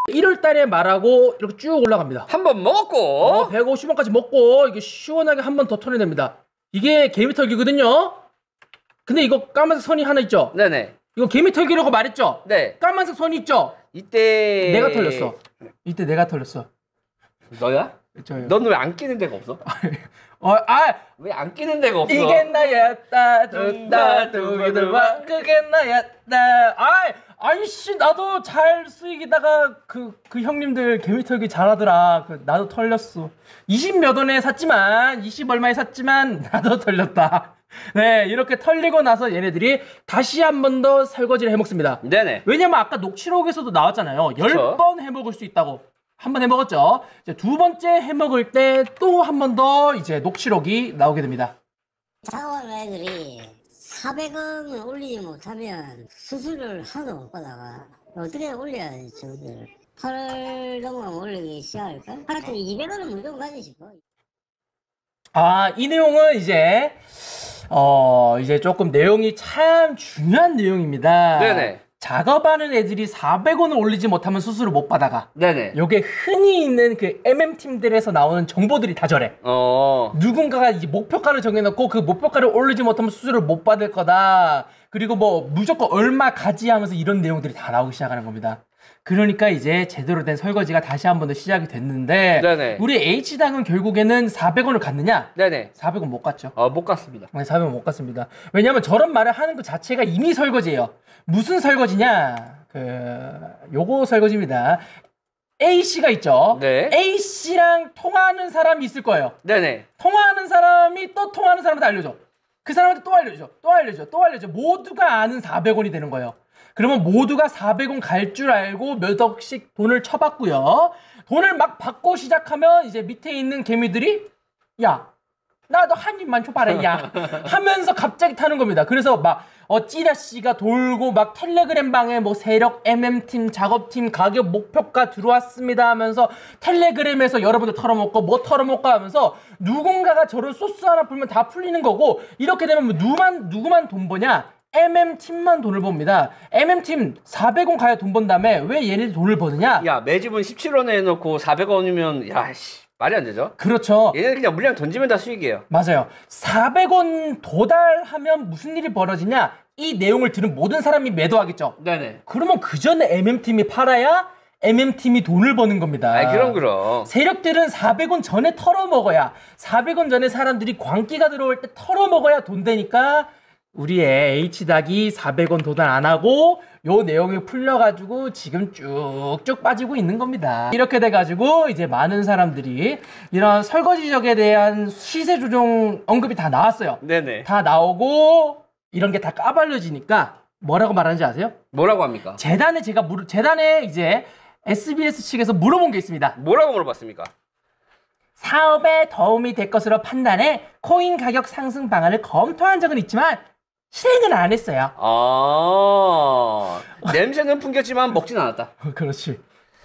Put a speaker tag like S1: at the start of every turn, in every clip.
S1: 1월 달에 말하고 이렇게 쭉 올라갑니다.
S2: 한 번 먹고
S1: 150원까지 먹고 이게 시원하게 한 번 더 털어냅니다. 이게 개미털기거든요. 근데 이거 까만색 선이 하나 있죠?
S2: 네네.
S1: 이거 개미털기라고 말했죠?
S2: 네.
S1: 까만색 선이 있죠?
S2: 이때
S1: 내가 털렸어. 이때 내가 털렸어.
S2: 너야?
S1: 저요.
S2: 넌 왜 안 끼는 데가 없어? 왜 안 끼는 데가 없어?
S1: 이게 나였다 둔다 두기들와 그게 나였다. 아이씨 나도 잘 수익이다가 그 형님들 개미털기 잘하더라. 나도 털렸어. 20몇 원에 샀지만 20 얼마에 샀지만 나도 털렸다. 네, 이렇게 털리고 나서 얘네들이 다시 한 번 더 설거지를 해먹습니다.
S2: 네네.
S1: 왜냐면 아까 녹취록에서도 나왔잖아요. 10번 해먹을 수 있다고. 한 번 해먹었죠. 이제 두 번째 해먹을 때 또 한 번 더 이제 녹취록이 나오게 됩니다.
S3: 사원 애들이 400원 올리지 못하면 수수료를 하나도 못 받아가. 어떻게 올려야 돼, 저들. 8월 동안 올리기 시작할까? 하여튼 200원은 무조건 가지 싶어.
S1: 이 내용은 이제 조금 내용이 참 중요한 내용입니다.
S2: 네네.
S1: 작업하는 애들이 400원을 올리지 못하면 수수료 못 받아가.
S2: 네네.
S1: 요게 흔히 있는 그 MM팀들에서 나오는 정보들이 다 저래. 누군가가 이제 목표가를 정해놓고 그 목표가를 올리지 못하면 수수료를 못 받을 거다. 그리고 뭐 무조건 얼마 가지 하면서 이런 내용들이 다 나오기 시작하는 겁니다. 그러니까 이제 제대로 된 설거지가 다시 한 번 더 시작이 됐는데
S2: 네네.
S1: 우리 H당은 결국에는 400원을 갔느냐?
S2: 네네.
S1: 400원 못 갔죠.
S2: 못 갔습니다.
S1: 네, 400원 못 갔습니다. 왜냐하면 저런 말을 하는 것 자체가 이미 설거지예요. 무슨 설거지냐? 요거 설거지입니다. A씨가 있죠.
S2: 네.
S1: A씨랑 통화하는 사람이 있을 거예요.
S2: 네네.
S1: 통화하는 사람이 또 통화하는 사람한테 알려줘. 그 사람한테 또 알려줘. 또 알려줘. 또 알려줘. 모두가 아는 400원이 되는 거예요. 그러면 모두가 400원 갈 줄 알고 몇 억씩 돈을 쳐받고요. 돈을 막 받고 시작하면 이제 밑에 있는 개미들이 야 나도 한 입만 줘봐라 야 하면서 갑자기 타는 겁니다. 그래서 막 찌라씨가 돌고 막 텔레그램 방에 뭐 세력 MM팀 작업팀 가격 목표가 들어왔습니다 하면서 텔레그램에서 여러분들 털어먹고 뭐 털어먹고 하면서 누군가가 저런 소스 하나 풀면 다 풀리는 거고 이렇게 되면 뭐 누구만 돈 버냐? MM팀만 돈을 법니다. MM팀 400원 가야 돈 번다며 왜 얘네들 돈을 버느냐?
S2: 야 매집은 17원에 해놓고 400원이면 야씨 말이 안 되죠?
S1: 그렇죠.
S2: 얘네는 그냥 물량 던지면 다 수익이에요.
S1: 맞아요. 400원 도달하면 무슨 일이 벌어지냐? 이 내용을 들은 모든 사람이 매도하겠죠.
S2: 네네.
S1: 그러면 그 전에 MM팀이 팔아야 MM팀이 돈을 버는 겁니다.
S2: 그럼.
S1: 세력들은 400원 전에 털어먹어야 400원 전에 사람들이 광기가 들어올 때 털어먹어야 돈 되니까 우리의 H닭이 400원 도달 안 하고 요 내용이 풀려가지고 지금 쭉쭉 빠지고 있는 겁니다. 이렇게 돼가지고 이제 많은 사람들이 이런 설거지적에 대한 시세 조정 언급이 다 나왔어요.
S2: 네네.
S1: 다 나오고 이런 게 다 까발려지니까 뭐라고 말하는지 아세요?
S2: 뭐라고 합니까?
S1: 재단에 이제 SBS 측에서 물어본 게 있습니다.
S2: 뭐라고 물어봤습니까?
S1: 사업에 도움이 될 것으로 판단해 코인 가격 상승 방안을 검토한 적은 있지만 실행은 안 했어요.
S2: 냄새는 풍겼지만 먹진 않았다.
S1: 그렇지.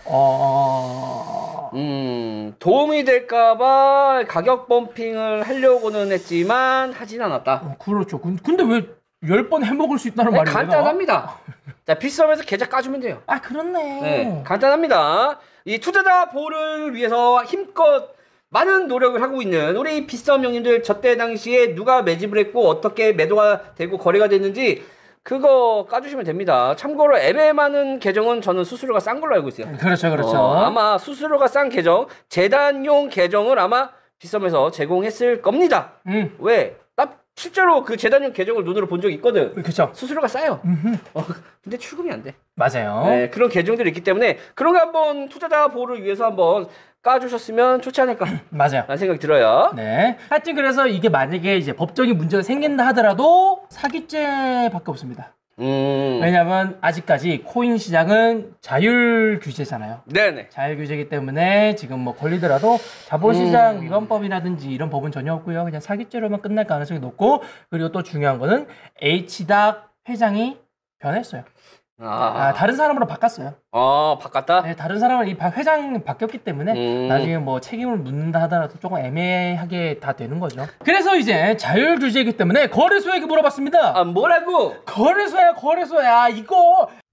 S2: 도움이 될까봐 가격 범핑을 하려고는 했지만 하진 않았다.
S1: 그렇죠. 근데 왜 10번 해먹을 수 있다는 말이에요?
S2: 간단합니다. 자, 비썸에서 계좌 까주면 돼요.
S1: 그렇네.
S2: 네, 간단합니다. 이 투자자 보호를 위해서 힘껏 많은 노력을 하고 있는 우리 비썸 형님들 저때 당시에 누가 매집을 했고 어떻게 매도가 되고 거래가 됐는지 그거 까주시면 됩니다. 참고로 애매하는 계정은 저는 수수료가 싼 걸로 알고 있어요.
S1: 그렇죠.
S2: 아마 수수료가 싼 계정, 재단용 계정을 아마 비썸에서 제공했을 겁니다. 왜? 나 실제로 그 재단용 계정을 눈으로 본 적이 있거든.
S1: 그렇죠.
S2: 수수료가 싸요. 근데 출금이 안 돼.
S1: 맞아요.
S2: 네, 그런 계정들이 있기 때문에 그런 거 한번 투자자 보호를 위해서 한번 까주셨으면 좋지 않을까.
S1: 맞아요.
S2: 라는 생각이 들어요.
S1: 네. 하여튼 그래서 이게 만약에 이제 법적인 문제가 생긴다 하더라도 사기죄밖에 없습니다. 왜냐면 아직까지 코인 시장은 자율 규제잖아요.
S2: 네네.
S1: 자율 규제이기 때문에 지금 뭐 걸리더라도 자본시장 위반법이라든지 이런 법은 전혀 없고요. 그냥 사기죄로만 끝날 가능성이 높고 그리고 또 중요한 거는 H닭 회장이 변했어요. 다른 사람으로 바꿨어요.
S2: 바꿨다?
S1: 네, 다른 사람은 이 회장 바뀌었기 때문에 나중에 뭐 책임을 묻는다 하더라도 조금 애매하게 다 되는 거죠. 그래서 이제 자율 규제이기 때문에 거래소에게 물어봤습니다.
S2: 뭐라고?
S1: 거래소야 이거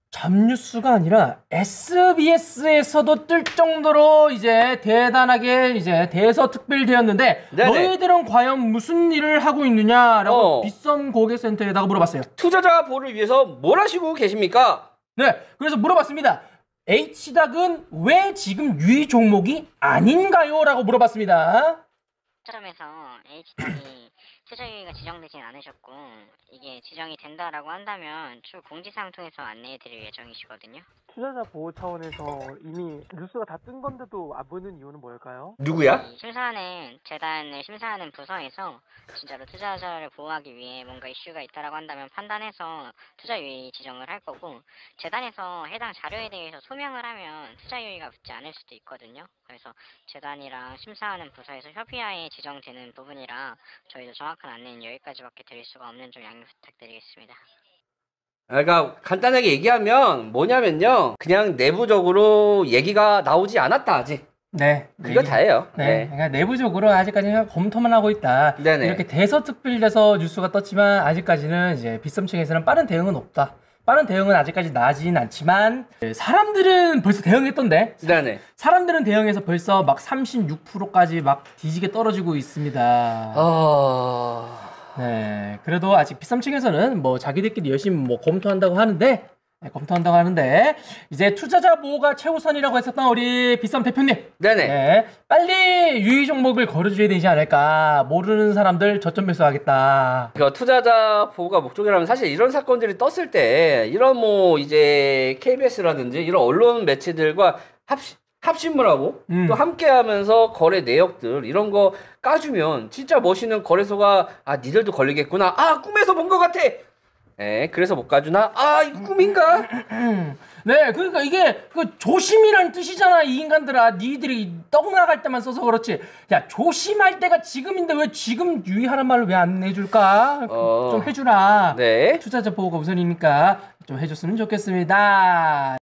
S1: 잡뉴스가 아니라 SBS에서도 뜰 정도로 이제 대단하게 이제 대서특필되었는데
S2: 네네.
S1: 너희들은 과연 무슨 일을 하고 있느냐라고
S2: 어.
S1: 빗썸 고객센터에다가 물어봤어요.
S2: 투자자 보호를 위해서 뭘 하시고 계십니까?
S1: 네, 그래서 물어봤습니다. H닥은 왜 지금 유의 종목이 아닌가요? 라고 물어봤습니다.
S4: 처럼에서 H닥이 투자 유의가 지정되진 않으셨고 이게 지정이 된다라고 한다면 추후 공지사항 통해서 안내해드릴 예정이시거든요.
S5: 투자자 보호 차원에서 이미 뉴스가 다 뜬 건데도 안 보는 이유는 뭘까요?
S2: 누구야?
S4: 이 심사하는 재단을 심사하는 부서에서 진짜로 투자자를 보호하기 위해 뭔가 이슈가 있다라고 한다면 판단해서 투자 유의 지정을 할 거고 재단에서 해당 자료에 대해서 소명을 하면 투자 유의가 붙지 않을 수도 있거든요. 그래서 재단이랑 심사하는 부서에서 협의하에 지정되는 부분이라 저희도 정확한 안내는 여기까지밖에 드릴 수가 없는 점 양해 부탁드리겠습니다.
S2: 그러니까 간단하게 얘기하면 뭐냐면요. 그냥 내부적으로 얘기가 나오지 않았다 아직.
S1: 네.
S2: 그거 다예요.
S1: 네. 그러니까 내부적으로 아직까지는 검토만 하고 있다.
S2: 네네.
S1: 이렇게 대서특필돼서 뉴스가 떴지만 아직까지는 이제 빗썸 측에서는 빠른 대응은 없다. 빠른 대응은 아직까지 나진 않지만 사람들은 벌써 대응했던데.
S2: 네네.
S1: 사람들은 대응해서 벌써 막 36%까지 막 뒤지게 떨어지고 있습니다. 네, 그래도 아직 빗썸 측에서는 뭐 자기들끼리 열심히 뭐 검토한다고 하는데 이제 투자자 보호가 최우선이라고 했었던 우리 빗썸 대표님,
S2: 네네.
S1: 네, 빨리 유의 종목을 걸어줘야 되지 않을까. 모르는 사람들 저점 매수하겠다.
S2: 그러니까 투자자 보호가 목적이라면 사실 이런 사건들이 떴을 때 이런 뭐 이제 KBS라든지 이런 언론 매체들과 합심을 하고 또 함께하면서 거래 내역들 이런 거 까주면 진짜 멋있는 거래소가 니들도 걸리겠구나. 꿈에서 본 것 같아. 그래서 못 가주나? 이거 꿈인가?
S1: 네, 그러니까 이게 그 조심이라는 뜻이잖아, 이 인간들아. 니들이 떡 나갈 때만 써서 그렇지. 야, 조심할 때가 지금인데 왜 지금 유의하란 말을 왜 안 해줄까? 좀 해주라.
S2: 네.
S1: 투자자 보호가 우선이니까 좀 해줬으면 좋겠습니다.